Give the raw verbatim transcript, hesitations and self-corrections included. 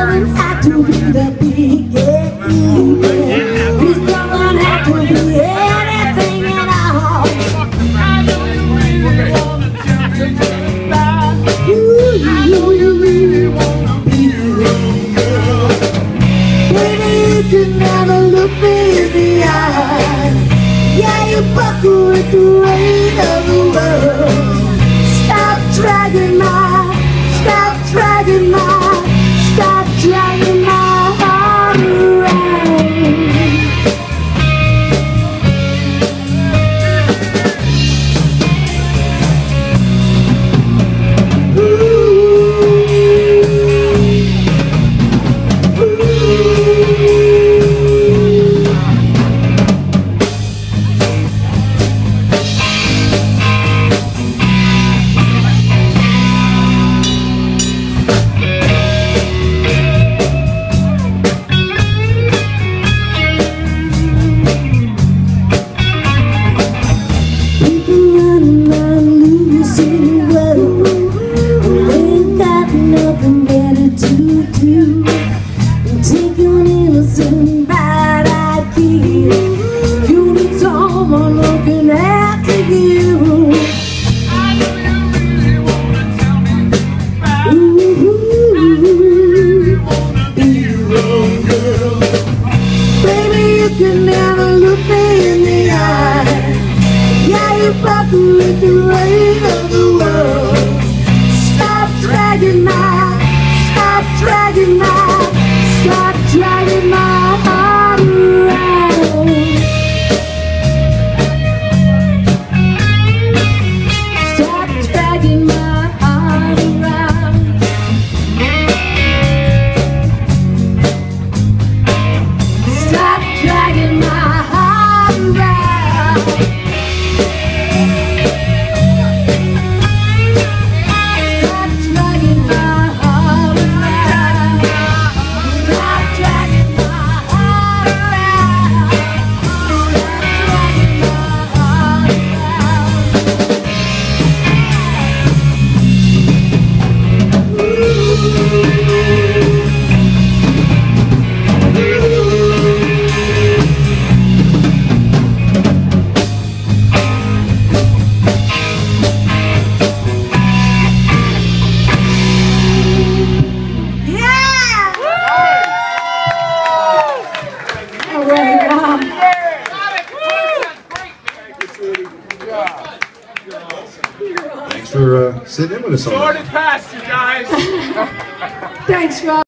doesn't have to be the beginning. This doesn't have to be anything at all. Ooh, you really wanna be real. Baby, you can never look me in the eye. Yeah, you buckle with the weight of the world. Stop dragging my, stop dragging my, stop dragging my heart around. Ooh, with the weight of the world. Stop dragging my, stop dragging my, stop dragging my heart around. Stop dragging my heart around. Stop dragging my heart around. Thanks for uh, sitting in with us all. Sordid past you guys. Thanks, Rob.